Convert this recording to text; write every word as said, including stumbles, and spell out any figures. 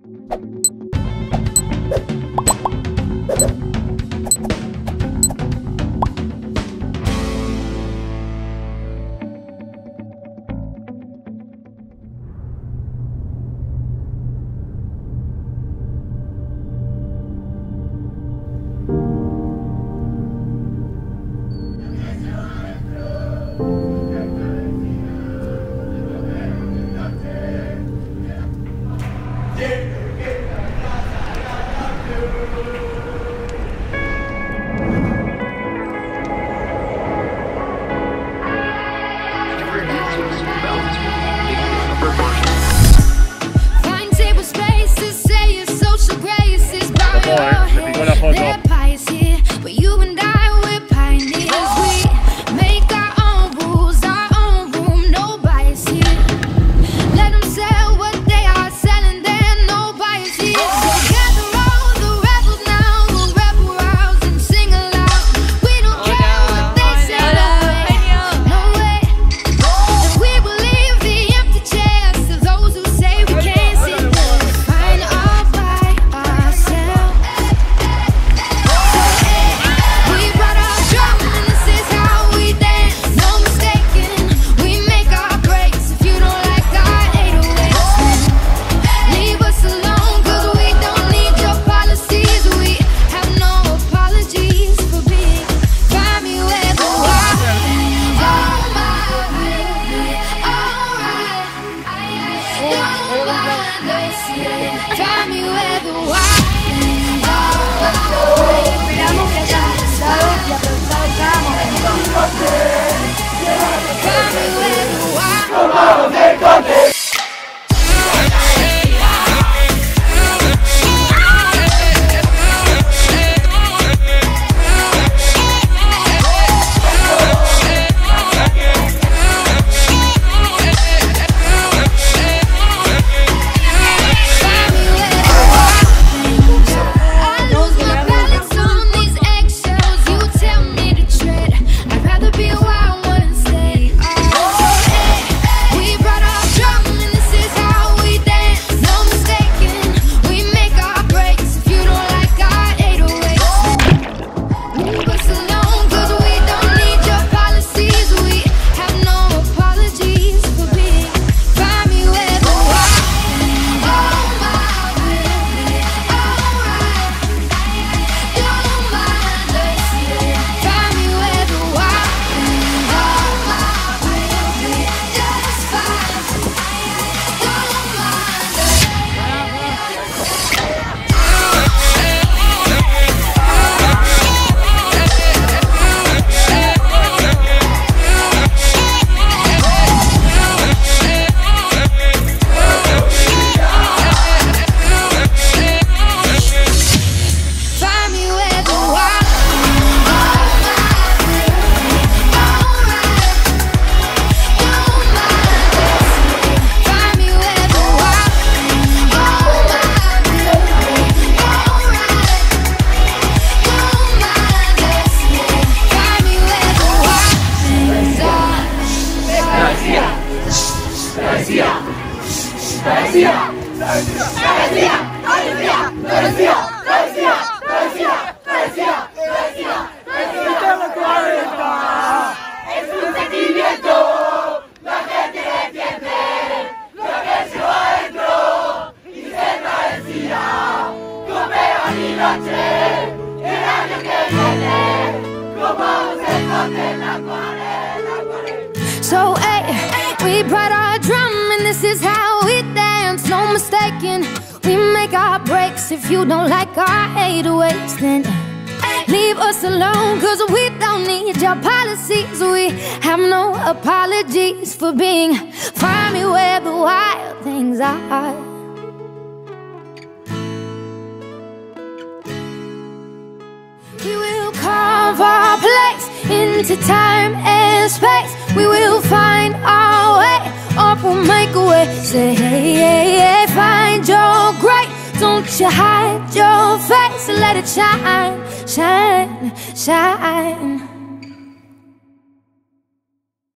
Esperamos que hayan disfrutado y aprovechado cada momento. So, hey, we brought our drum and this is how we dance, no mistaking. We make our breaks. If you don't like our eight oh eights, then leave us alone, cause we don't need your policies. We have no apologies for being. Find me where the wild things are. We will carve our place into time and space. We will find our way, or we'll make a way. Say hey, hey, hey, find your great. Don't you hide your face, let it shine, shine, shine.